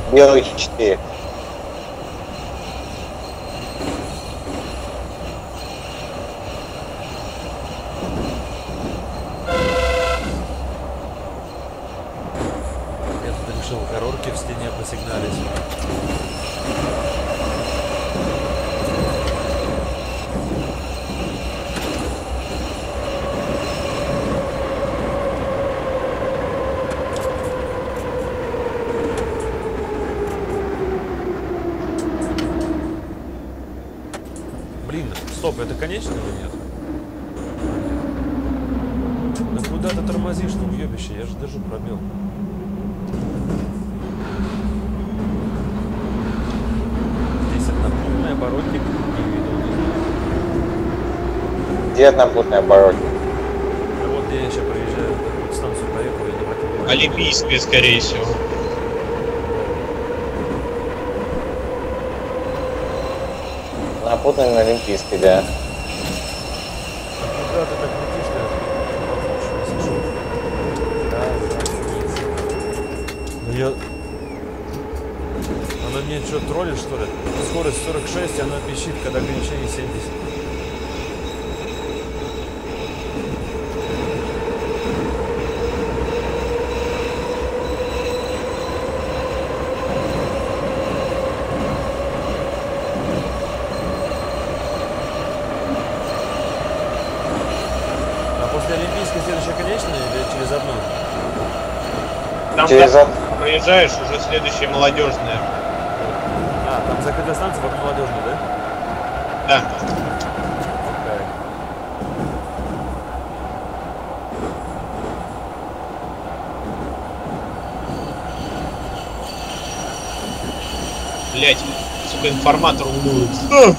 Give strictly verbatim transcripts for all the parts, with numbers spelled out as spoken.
Белый четыре. Я тут решил горорки в стене посигналить. Стоп, это конечный или нет? Да куда ты тормозишь, ну уебище, я же держу пробел. Здесь однопутный оборотник, не видел, не знаю. Где однопутный оборотник? Да вот где я еще проезжаю, вот станцию проехал, я не хотел. Олимпийская, скорее всего. Однопутный на Олимпийской, да. Куда ты так летишь, что да, да, ну я... Она мне что, троллит, что ли? Скорость сорок шесть, она пищит, когда ограничение семьдесят. Следующая конечная или через одну? Там через как проезжаешь, уже следующая молодежная. А, там закрытая станция, вот молодежная, да? Да. Okay. Блять, сука, информатор улыбается.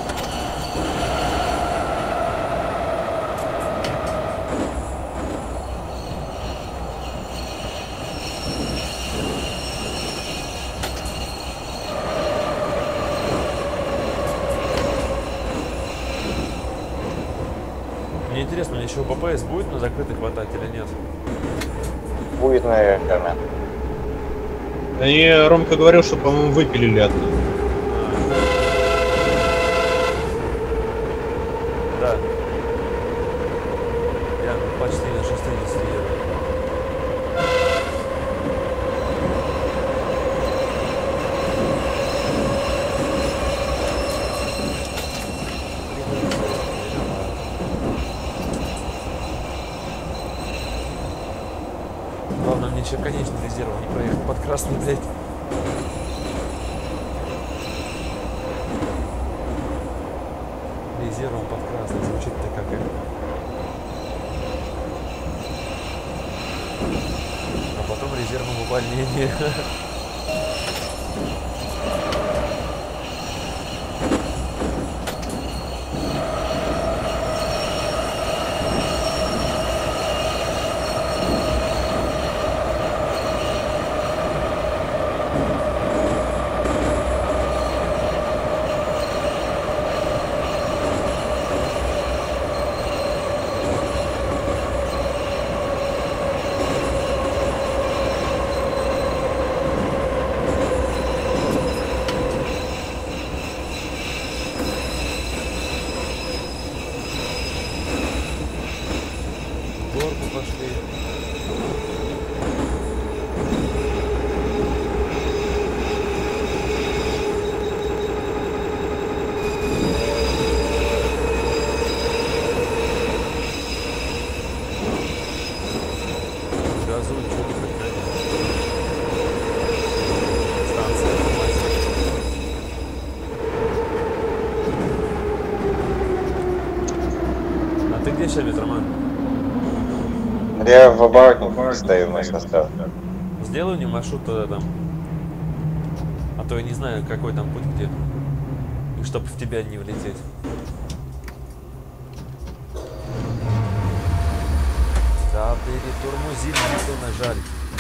Мне интересно, мне еще ППС будет на закрытый хватать или нет? Будет, наверное. Они, Ромка говорил, что, по-моему, выпилили одну. Да. Я почти на шестидесяти еду. Главное, мне еще конечный резерв не проехал под красный, блядь. Резервом под красный звучит-то как это. А потом резервом увольнение. Роман? Я в оборотнике стою на состав. Сделай мне маршрут туда там. А то я не знаю, какой там путь где. И чтобы в тебя не влететь. Да, перетормозили, не то нажали.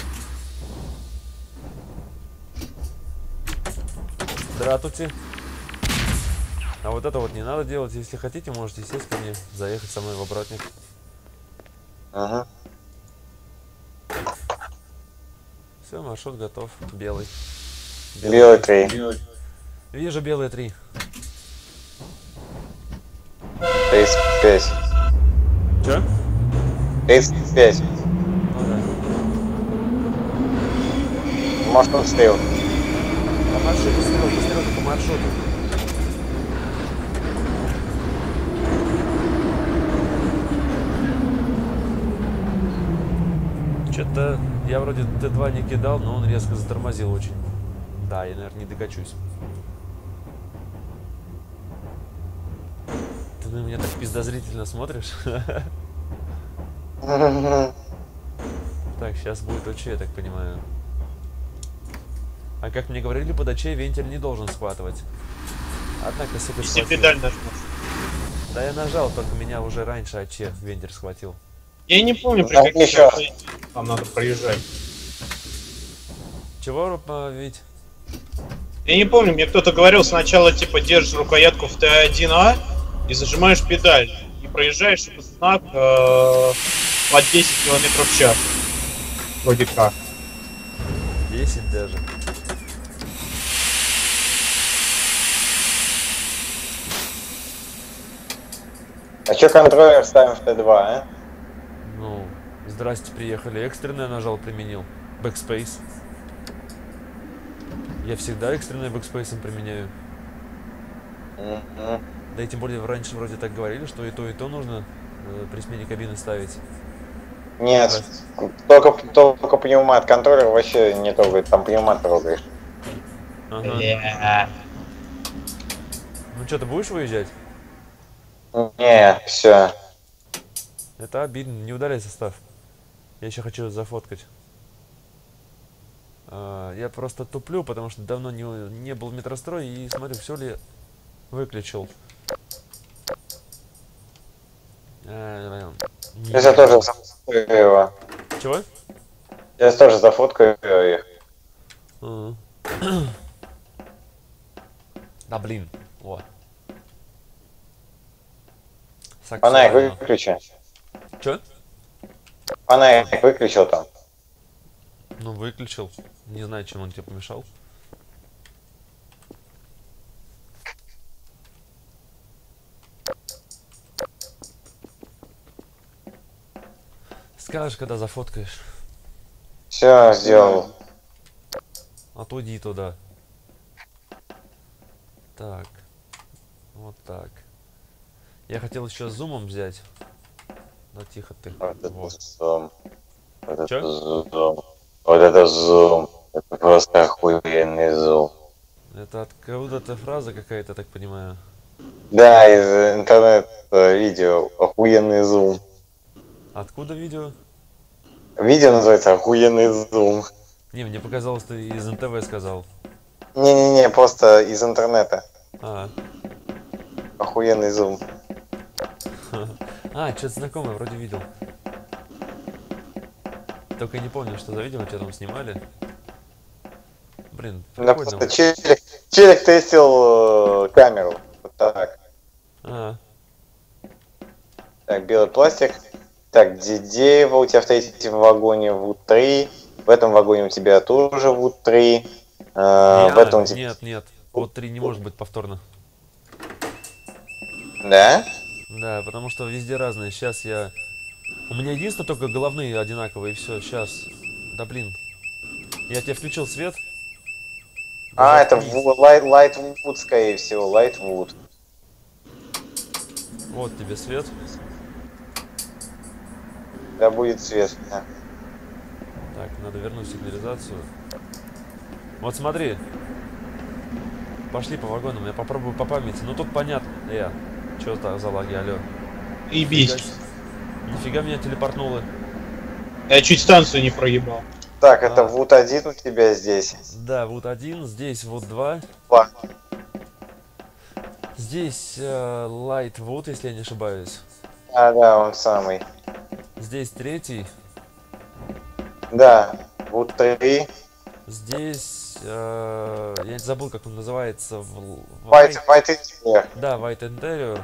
Здравствуйте. А вот это вот не надо делать. Если хотите, можете сесть ко мне, заехать со мной в оборотник. Ага. Все, маршрут готов. Белый. Белый три. Вижу белые три. тридцать пять. Че? тридцать пять. Ну да. Может, он стоял. По маршруту стрел, стрелка по маршруту. Что-то я вроде Т два не кидал, но он резко затормозил очень. Да, я, наверное, не докачусь. Ты на меня так подозрительно смотришь. Так, сейчас будет ОЧ, я так понимаю. А как мне говорили, под ОЧ вентиль не должен схватывать. Однако, сука, Если схватил. педаль нажмешь. Да я нажал, только меня уже раньше ОЧ вентиль схватил. Я не помню, при Да, каких еще. там надо проезжать. Чего, Рупа, ведь? Я не помню, мне кто-то говорил, сначала типа держишь рукоятку в Т один А и зажимаешь педаль. И проезжаешь этот знак э, под десять километров в час. Вроде как. десять даже. А чё контроллер ставим в Т два, а? Ну, здрасте, приехали. Экстренное нажал, применил. Backspace. Я всегда экстренное бэкспейсом применяю. Мгм. Да и тем более раньше вроде так говорили, что и то, и то нужно э, при смене кабины ставить. Нет, только, только пневмат. Контроллер вообще не трогает, там пневмат трогаешь. Ага. Бля. Ну что, ты будешь выезжать? Не, все. Это обидно, не удаляй состав. Я еще хочу зафоткать. А, я просто туплю, потому что давно не, не был в метрострой и смотрю, все ли выключил. А, не Сейчас я знаю. тоже зафоткаю его. Чего? Я тоже зафоткаю их. А. Да блин, вот. Фонарик Саксуально. выключи. Чё? Фонарик выключил там. Ну, выключил. Не знаю, чем он тебе помешал. Скажешь, когда зафоткаешь. Все, сделал. Отуди туда. Так. Вот так. Я хотел еще зумом взять. Да тихо ты. Вот это Вот. зум. Вот Чё? это зум. Вот это зум. Это просто охуенный зум. Это откуда-то фраза какая-то, так понимаю. Да, из интернет-видео. Охуенный зум. Откуда видео? Видео называется «Охуенный зум». Не, мне показалось, ты из эн тэ вэ сказал. Не-не-не, просто из интернета. А, Охуенный зум. а что-то знакомое, вроде видел. Только не помню, что за видео, что там снимали. Блин, Да прикольно. просто челик, челик тестил э, камеру. Вот так. А, Так, белый пластик. Так, Дидеева у тебя в третьем вагоне вуд три. В этом вагоне у тебя тоже вуд три. Э, не, в этом у тебя... нет, нет. Вот три не может быть повторно. Да? Да, потому что везде разные. Сейчас я... У меня единственное только головные одинаковые, и все, сейчас. Да блин. Я тебе включил свет. А, Даже это вниз. в- лайт, Лайтвуд, скорее всего, Лайтвуд. Вот тебе свет. Да будет свет. Да. Так, надо вернуть сигнализацию. Вот смотри. Пошли по вагонам, я попробую по памяти. Ну тут понятно. Э, что это за лаги, алло. И Нифига, бить. с- нифига меня телепортнуло. Я чуть станцию не проебал. Так, это А. вуд один у тебя здесь. Да, вот один, здесь вот два. Два. Здесь э, Lightwood, если я не ошибаюсь. А, да, он самый. Здесь третий. Да, вуд три. Здесь э, я забыл, как он называется. В, в White, White- White Interior. Да, White Interior.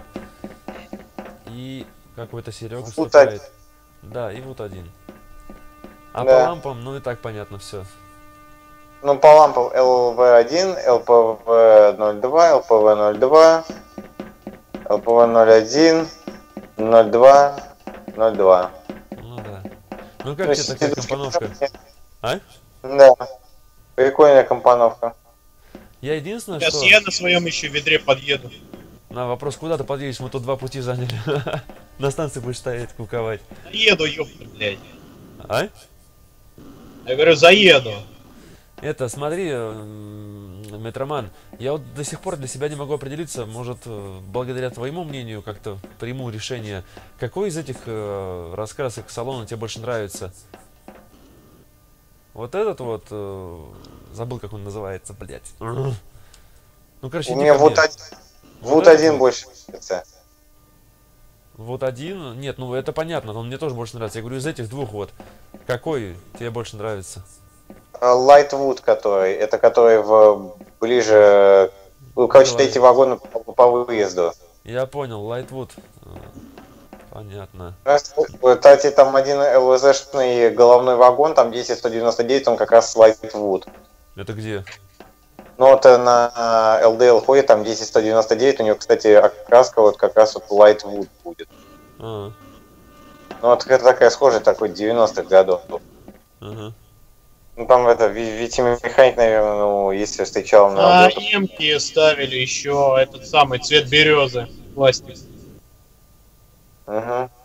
И какой-то Серега Вот вступает. Да, и вот один. А Да. по лампам, ну и так понятно все. Ну, по лампам эл вэ один, эл пэ вэ ноль два, эл пэ вэ ноль два, эл пэ вэ ноль один, ноль два, ноль два. Ну да. Ну как тебе такая компоновка? А? Да. Прикольная компоновка. Я единственное, Сейчас что... я на своем еще ведре подъеду. На вопрос, куда ты подъедешь, мы тут два пути заняли. На станции будешь стоять, куковать. Заеду, ёпта, блядь. А? Я говорю, заеду. Это, смотри, м, Метроман, я вот до сих пор для себя не могу определиться, может, э, благодаря твоему мнению как-то приму решение, какой из этих э, раскрасок салона тебе больше нравится? Вот этот вот, э, забыл, как он называется, блядь. Ну, короче, У иди меня ко вот мне. один, Вот вот этот один вот. больше нравится. Вот один, нет, ну это понятно, он мне тоже больше нравится. Я говорю, из этих двух вот, какой тебе больше нравится? Лайтвуд, который, это который в ближе, ну, короче, Давай. эти вагоны по, по выезду. Я понял, Лайтвуд. Понятно. Кстати, там один эл вэ зэ-шный головной вагон, там десять сто девяносто девять, он как раз Лайтвуд. Это где? Ну вот на эл ди эл ходит, там десять сто девяносто девять, у него, кстати, окраска вот как раз вот Лайтвуд будет. А, Ну вот это такая схожая, такой девяностых годов. ага. Ну там это, витимеханик, наверное, ну, если встречал на А работу. эмки ставили еще этот самый цвет березы. Пластик. Угу.